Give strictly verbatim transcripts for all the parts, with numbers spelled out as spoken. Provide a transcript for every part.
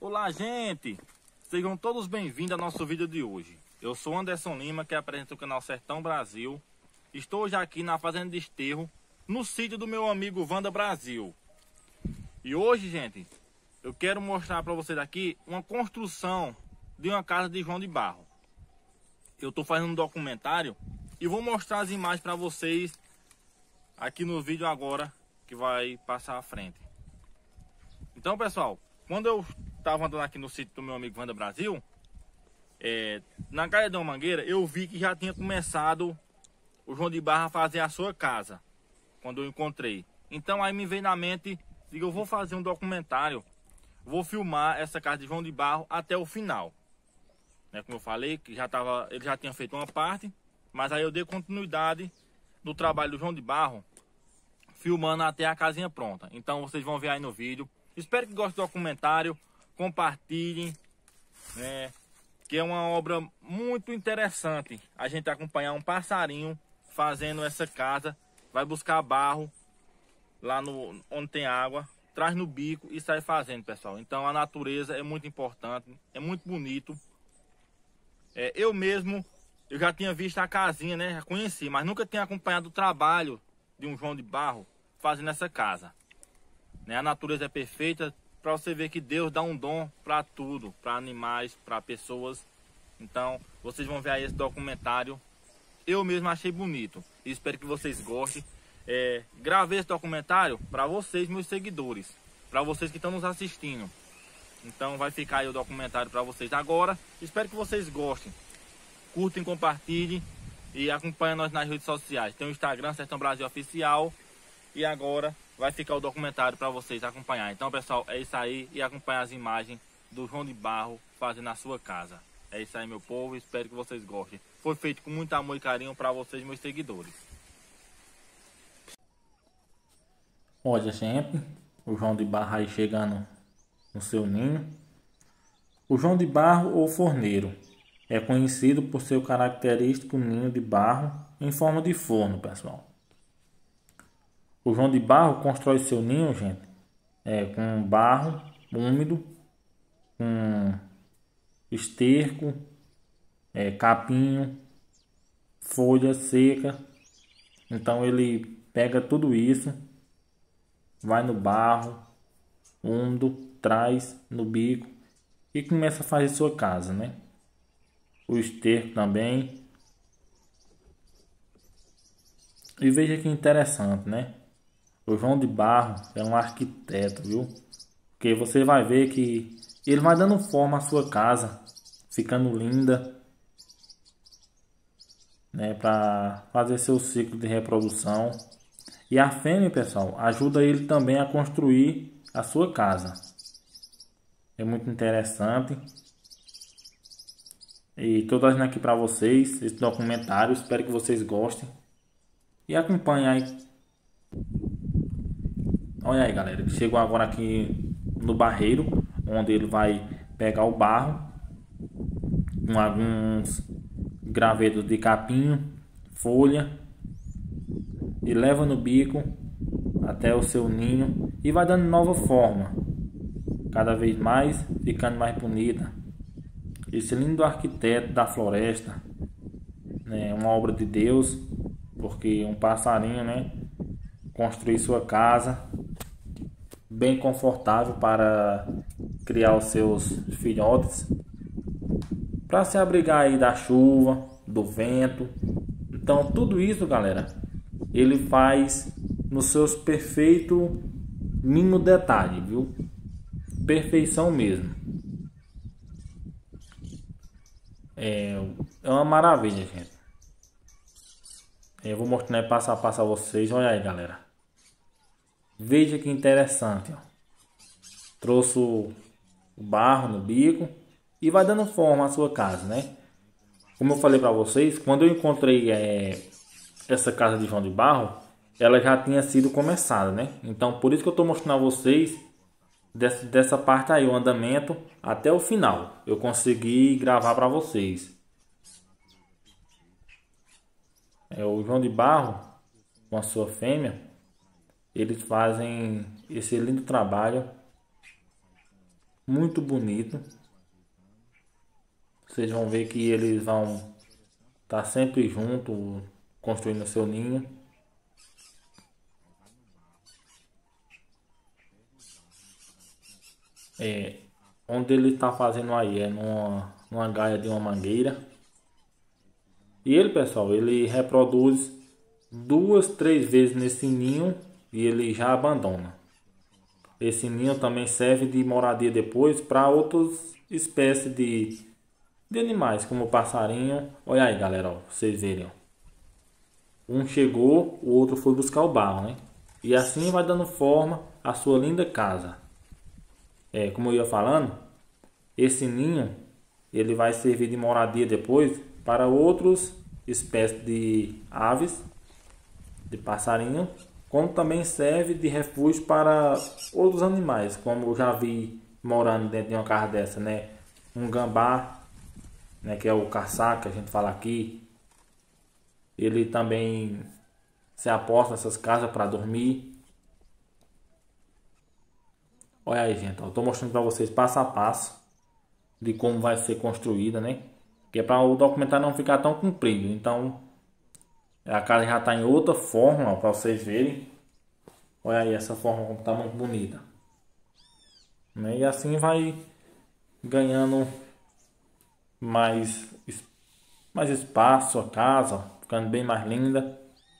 Olá, gente! Sejam todos bem-vindos ao nosso vídeo de hoje. Eu sou Anderson Lima, que apresenta o canal Sertão Brasil. Estou já aqui na Fazenda de Esterro, no sítio do meu amigo Wanda Brasil. E hoje, gente, eu quero mostrar para vocês aqui uma construção de uma casa de João de Barro. Eu estou fazendo um documentário e vou mostrar as imagens para vocês aqui no vídeo agora, que vai passar à frente. Então, pessoal, quando eu estava andando aqui no sítio do meu amigo Wanda Brasil, é, na Calha de uma Mangueira, eu vi que já tinha começado o João de Barro a fazer a sua casa, quando eu encontrei. Então aí me veio na mente, digo, eu vou fazer um documentário, vou filmar essa casa de João de Barro até o final. Né, como eu falei, que já tava, ele já tinha feito uma parte, mas aí eu dei continuidade no trabalho do João de Barro, filmando até a casinha pronta. Então vocês vão ver aí no vídeo. Espero que gostem do documentário, compartilhem, né, que é uma obra muito interessante. A gente acompanhar um passarinho fazendo essa casa, vai buscar barro lá no, onde tem água, traz no bico e sai fazendo, pessoal. Então a natureza é muito importante, é muito bonito. É, eu mesmo, eu já tinha visto a casinha, né, já conheci, mas nunca tinha acompanhado o trabalho de um João de Barro fazendo essa casa. Né, a natureza é perfeita, para você ver que Deus dá um dom para tudo, para animais, para pessoas. Então, vocês vão ver aí esse documentário. Eu mesmo achei bonito e espero que vocês gostem. É, gravei esse documentário para vocês, meus seguidores, para vocês que estão nos assistindo. Então, vai ficar aí o documentário para vocês agora. Espero que vocês gostem. Curtem, compartilhem e acompanhem nós nas redes sociais. Tem o Instagram, Sertão Brasil Oficial. E agora vai ficar o documentário para vocês acompanhar. Então, pessoal, é isso aí. E acompanhar as imagens do João de Barro fazendo a sua casa. É isso aí, meu povo. Espero que vocês gostem. Foi feito com muito amor e carinho para vocês, meus seguidores. Olha, gente, o João de Barro aí chegando no seu ninho. O João de Barro ou forneiro é conhecido por seu característico ninho de barro em forma de forno, pessoal. O João de Barro constrói seu ninho, gente, é, com barro úmido, com esterco, é, capinho, folha seca. Então ele pega tudo isso, vai no barro úmido, traz no bico e começa a fazer sua casa, né? O esterco também. E veja que interessante, né? O João de Barro é um arquiteto, viu? Porque você vai ver que ele vai dando forma à sua casa, ficando linda, né? Para fazer seu ciclo de reprodução. E a fêmea, pessoal, ajuda ele também a construir a sua casa. É muito interessante. E estou trazendo aqui para vocês esse documentário. Espero que vocês gostem. E acompanhem aí. Olha aí, galera, chegou agora aqui no barreiro, onde ele vai pegar o barro com alguns gravetos de capinho, folha, e leva no bico até o seu ninho e vai dando nova forma, cada vez mais ficando mais bonita. Esse lindo arquiteto da floresta, né, uma obra de Deus, porque um passarinho, né, construir sua casa bem confortável para criar os seus filhotes, para se abrigar aí da chuva, do vento. Então tudo isso, galera, ele faz nos seus perfeitos mínimo detalhe, viu? Perfeição mesmo. É, é uma maravilha, gente. Eu vou mostrar passo a passo a vocês. Olha aí, galera. Veja que interessante, ó. Trouxe o barro no bico e vai dando forma à sua casa, né? Como eu falei para vocês, quando eu encontrei é, essa casa de João de Barro, ela já tinha sido começada, né? Então por isso que eu estou mostrando a vocês dessa, dessa parte aí, o andamento até o final. Eu consegui gravar para vocês. É, o João de Barro com a sua fêmea, eles fazem esse lindo trabalho muito bonito. Vocês vão ver que eles vão estar sempre juntos, construindo seu ninho. É, onde ele está fazendo aí é numa, numa gaia de uma mangueira. E ele, pessoal, ele reproduz duas, três vezes nesse ninho e ele já abandona. Esse ninho também serve de moradia depois para outras espécies de, de animais, como o passarinho. Olha aí, galera, ó, vocês verem. Ó. Um chegou, o outro foi buscar o barro, né? E assim vai dando forma à sua linda casa. É, como eu ia falando, esse ninho ele vai servir de moradia depois para outras espécies de aves, de passarinho, como também serve de refúgio para outros animais, como eu já vi morando dentro de uma casa dessa, né? Um gambá, né, que é o caçá que a gente fala aqui. Ele também se aposta nessas casas para dormir. Olha aí, gente, eu tô mostrando para vocês passo a passo de como vai ser construída, né? Que é para o documentário não ficar tão comprido. Então, a casa já está em outra forma, para vocês verem. Olha aí essa forma como tá muito bonita. Né? E assim vai ganhando mais, mais espaço a casa, ó, ficando bem mais linda.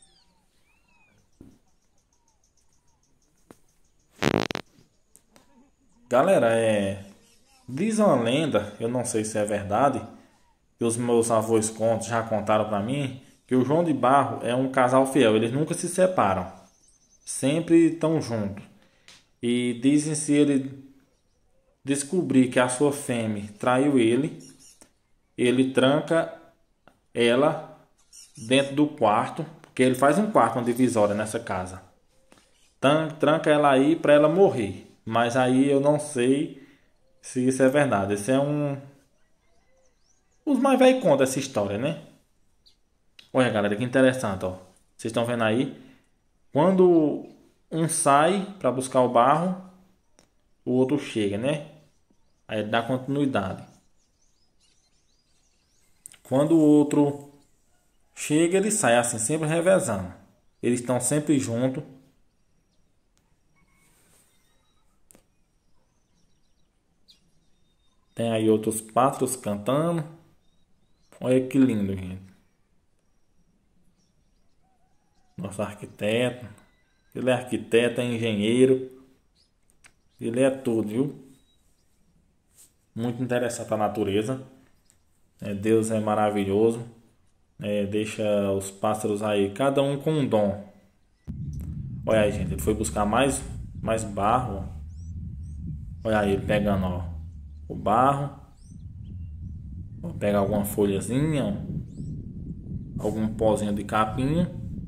Galera, é... diz uma lenda, eu não sei se é verdade, que os meus avós contos já contaram para mim, que o João de Barro é um casal fiel, eles nunca se separam, sempre estão juntos. E dizem se ele descobrir que a sua fêmea traiu ele, ele tranca ela dentro do quarto, porque ele faz um quarto, uma divisória nessa casa. Tranca ela aí para ela morrer. Mas aí eu não sei se isso é verdade. Esse é um... os mais velhos contam essa história, né? Olha, galera, que interessante, ó. Vocês estão vendo aí? Quando um sai para buscar o barro, o outro chega, né? Aí ele dá continuidade. Quando o outro chega, ele sai assim, sempre revezando. Eles estão sempre juntos. Tem aí outros pássaros cantando. Olha que lindo, gente. Nosso arquiteto. Ele é arquiteto, é engenheiro. Ele é tudo, viu? Muito interessante a natureza. É, Deus é maravilhoso. É, deixa os pássaros aí, cada um com um dom. Olha aí, gente. Ele foi buscar mais, mais barro. Olha aí, ele pegando, ó, o barro. Vou pegar alguma folhazinha, ó, algum pozinho de capim.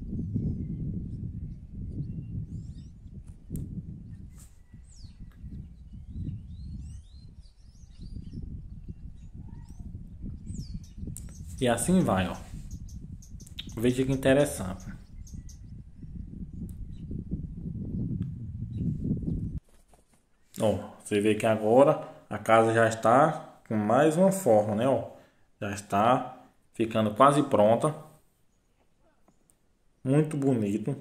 E assim vai, ó. Veja que interessante. Ó, você vê que agora a casa já está com mais uma forma, né? Ó, já está ficando quase pronta. Muito bonito.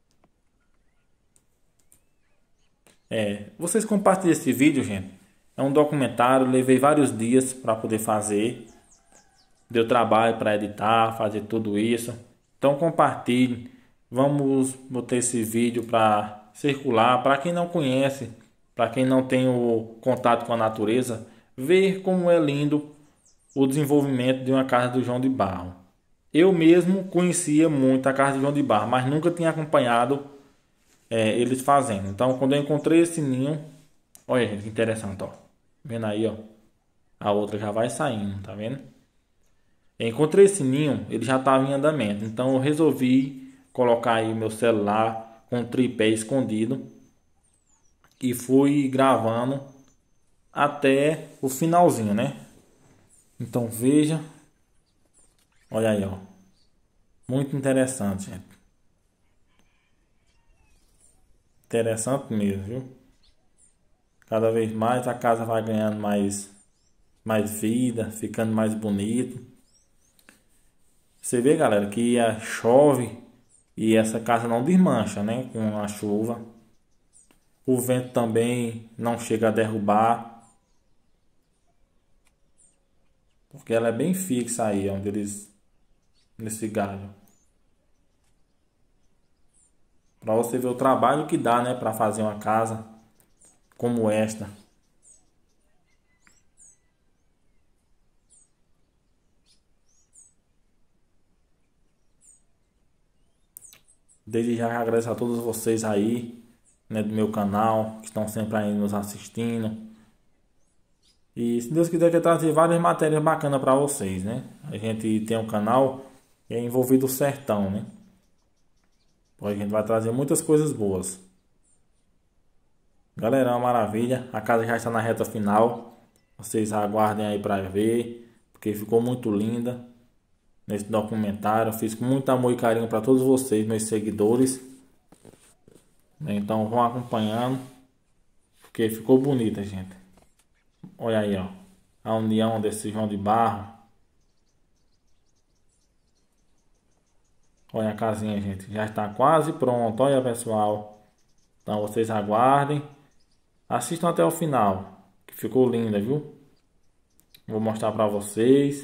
É, vocês compartilhem esse vídeo, gente. É um documentário, levei vários dias para poder fazer. Deu trabalho para editar, fazer tudo isso. Então compartilhe. Vamos botar esse vídeo para circular. Para quem não conhece, para quem não tem o contato com a natureza, ver como é lindo o desenvolvimento de uma casa do João de Barro. Eu mesmo conhecia muito a casa de João de Barro, mas nunca tinha acompanhado é, eles fazendo. Então quando eu encontrei esse ninho, olha gente, que interessante, ó. Vendo aí, ó. A outra já vai saindo, tá vendo? Encontrei esse ninho, ele já estava em andamento, então eu resolvi colocar aí meu celular com o tripé escondido e fui gravando até o finalzinho, né? Então veja, olha aí, ó, muito interessante, gente. Interessante mesmo, viu? Cada vez mais a casa vai ganhando mais, mais vida, ficando mais bonito. Você vê, galera, que a chove e essa casa não desmancha, né? Com a chuva. O vento também não chega a derrubar. Porque ela é bem fixa aí, onde eles... nesse galho. Para você ver o trabalho que dá, né? Para fazer uma casa como esta. Desde já agradeço a todos vocês aí, né, do meu canal, que estão sempre aí nos assistindo. E se Deus quiser, eu quero trazer várias matérias bacanas para vocês, né? A gente tem um canal que é envolvido o sertão, né? A gente vai trazer muitas coisas boas. Galera, é uma maravilha. A casa já está na reta final. Vocês aguardem aí para ver, porque ficou muito linda. Nesse documentário, eu fiz com muito amor e carinho para todos vocês, meus seguidores. Então vão acompanhando, porque ficou bonita, gente. Olha aí, ó, a união desse João de Barro. Olha a casinha, gente, já está quase pronta. Olha, pessoal. Então vocês aguardem, assistam até o final, que ficou linda, viu? Vou mostrar para vocês.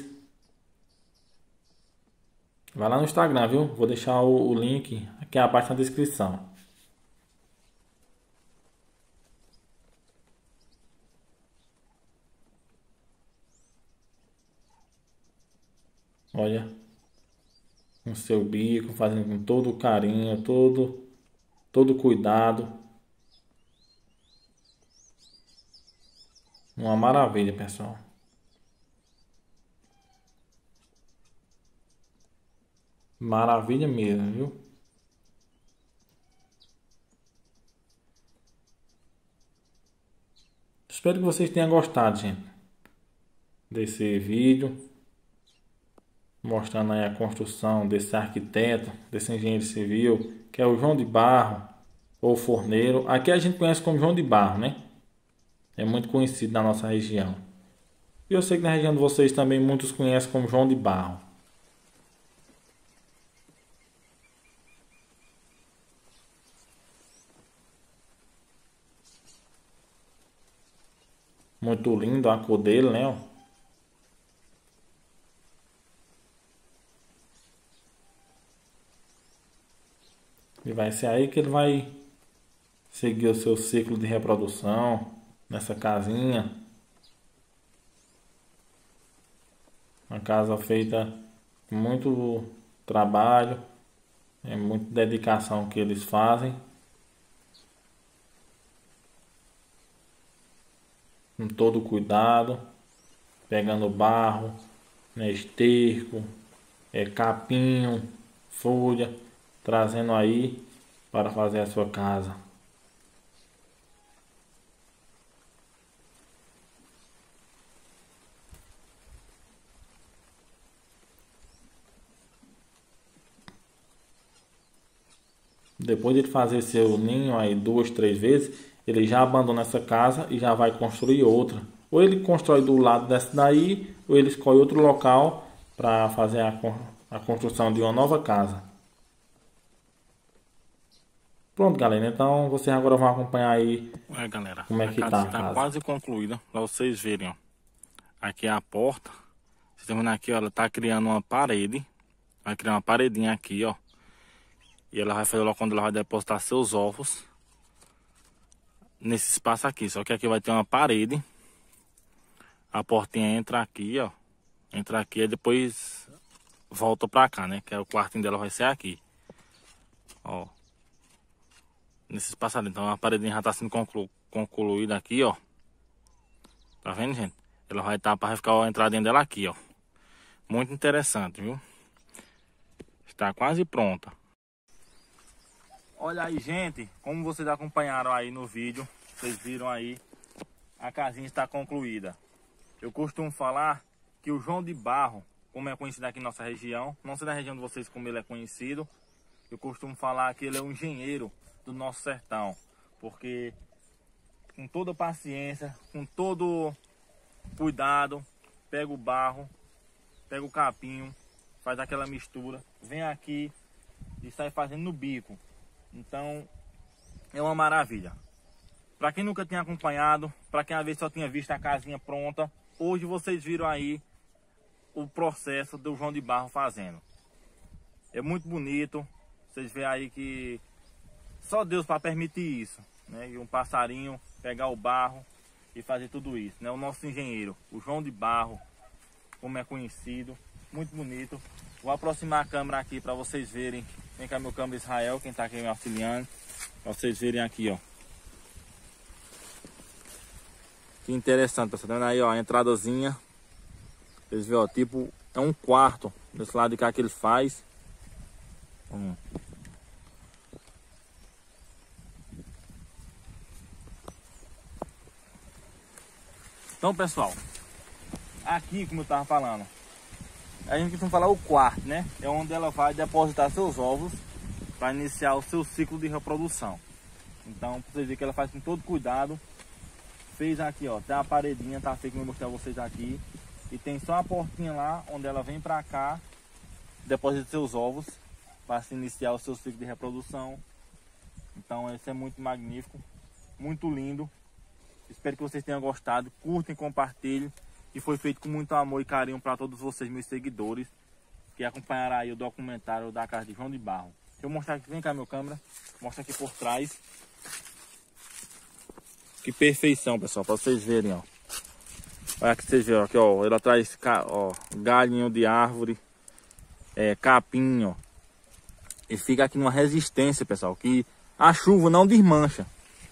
Vai lá no Instagram, viu? Vou deixar o, o link aqui abaixo na descrição. Olha, com seu bico, fazendo com todo carinho, todo, todo cuidado. Uma maravilha, pessoal. Maravilha mesmo, viu? Espero que vocês tenham gostado, gente, desse vídeo, mostrando aí a construção desse arquiteto, desse engenheiro civil, que é o João de Barro, ou Forneiro. Aqui a gente conhece como João de Barro, né? É muito conhecido na nossa região. E eu sei que na região de vocês também muitos conhecem como João de Barro. Muito lindo a cor dele, né? Ó. E vai ser aí que ele vai seguir o seu ciclo de reprodução nessa casinha. Uma casa feita com muito trabalho, é muita dedicação que eles fazem. Com todo cuidado, pegando barro, né, esterco, é, capinho, folha, trazendo aí para fazer a sua casa. Depois de fazer seu ninho aí duas, três vezes, ele já abandona essa casa e já vai construir outra. Ou ele constrói do lado dessa daí, ou ele escolhe outro local para fazer a, a construção de uma nova casa. Pronto, galera. Então vocês agora vão acompanhar aí. É, galera, como é que a tá casa a casa. Tá quase concluída, para vocês verem, ó. Aqui é a porta. Vocês estão vendo aqui, ó, ela tá criando uma parede. Vai criar uma paredinha aqui, ó. E ela vai fazer logo quando ela vai depositar seus ovos nesse espaço aqui. Só que aqui vai ter uma parede. A portinha entra aqui, ó. Entra aqui e depois volta pra cá, né? Que é o quartinho dela, vai ser aqui. Ó. Nesse espaço ali. Então a paredinha já tá sendo conclu concluída aqui, ó. Tá vendo, gente? Ela vai estar para ficar a entradinha dela aqui, ó. Muito interessante, viu? Está quase pronta. Olha aí, gente, como vocês acompanharam aí no vídeo, vocês viram aí, a casinha está concluída. Eu costumo falar que o João de Barro, como é conhecido aqui em nossa região, não sei na região de vocês como ele é conhecido, eu costumo falar que ele é um engenheiro do nosso sertão, porque com toda paciência, com todo cuidado, pega o barro, pega o capinho, faz aquela mistura, vem aqui e sai fazendo no bico. Então é uma maravilha. Para quem nunca tinha acompanhado, para quem às vezes só tinha visto a casinha pronta, hoje vocês viram aí o processo do João de Barro fazendo. É muito bonito, vocês veem aí que só Deus para permitir isso, né? E um passarinho pegar o barro e fazer tudo isso, né? O nosso engenheiro, o João de Barro, como é conhecido, muito bonito. Vou aproximar a câmera aqui para vocês verem. Vem cá meu câmera Israel, quem está aqui me auxiliando, para vocês verem aqui, ó. Que interessante, pessoal, tá vendo aí, ó, a entradazinha. Vocês veem, ó, tipo, é um quarto desse lado de cá que ele faz. Hum. Então, pessoal, aqui, como eu tava falando, a gente costuma falar o quarto, né? É onde ela vai depositar seus ovos para iniciar o seu ciclo de reprodução. Então, pra vocês verem que ela faz com todo cuidado. Fez aqui, ó, tem a paredinha, tá feito, que eu vou mostrar vocês aqui. E tem só a portinha lá, onde ela vem pra cá, deposita seus ovos para se iniciar o seu ciclo de reprodução. Então, esse é muito magnífico, muito lindo. Espero que vocês tenham gostado, curtem, compartilhem. E foi feito com muito amor e carinho para todos vocês, meus seguidores, que acompanharão aí o documentário da casa de João de Barro. Deixa eu mostrar aqui, vem cá meu câmera, mostra aqui por trás. Que perfeição, pessoal, para vocês verem, ó. Olha aqui, vocês verem, aqui, ó, ela traz, ó, galhinho de árvore, é, capim, ó. E fica aqui numa resistência, pessoal, que a chuva não desmancha.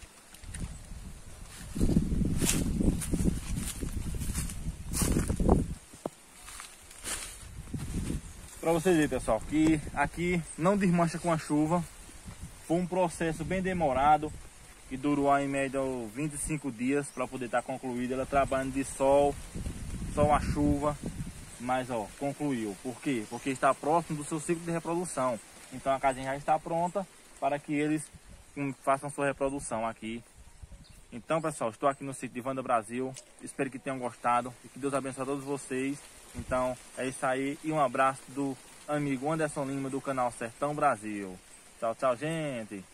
Para vocês verem, pessoal, que aqui não desmancha com a chuva. Foi um processo bem demorado, que durou em média vinte e cinco dias para poder estar concluído. Ela trabalhando de sol, sol a chuva, mas ó, concluiu. Por quê? Porque está próximo do seu ciclo de reprodução. Então a casinha já está pronta para que eles façam sua reprodução aqui. Então, pessoal, estou aqui no sítio de Wanda Brasil. Espero que tenham gostado e que Deus abençoe a todos vocês. Então é isso aí, e um abraço do amigo Anderson Lima do canal Sertão Brasil. Tchau, tchau, gente!